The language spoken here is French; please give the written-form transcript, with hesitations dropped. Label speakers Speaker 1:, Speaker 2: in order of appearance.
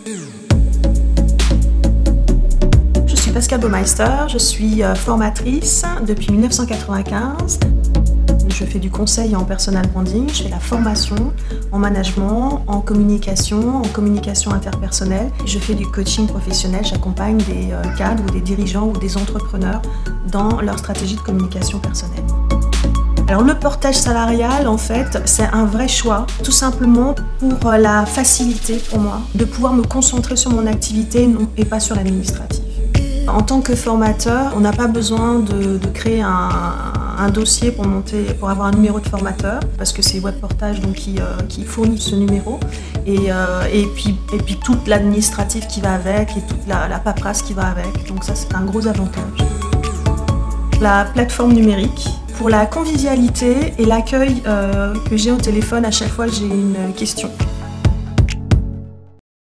Speaker 1: Je suis Pascale Baumeister, je suis formatrice depuis 1995. Je fais du conseil en personal branding, je fais la formation en management, en communication interpersonnelle. Je fais du coaching professionnel, j'accompagne des cadres ou des dirigeants ou des entrepreneurs dans leur stratégie de communication personnelle. Alors le portage salarial, en fait, c'est un vrai choix, tout simplement pour la facilité pour moi de pouvoir me concentrer sur mon activité et pas sur l'administratif. En tant que formateur, on n'a pas besoin de créer un dossier pour avoir un numéro de formateur, parce que c'est Webportage donc qui fournit ce numéro, et puis toute l'administratif qui va avec et toute la paperasse qui va avec, donc ça c'est un gros avantage. La plateforme numérique, pour la convivialité et l'accueil que j'ai au téléphone à chaque fois que j'ai une question.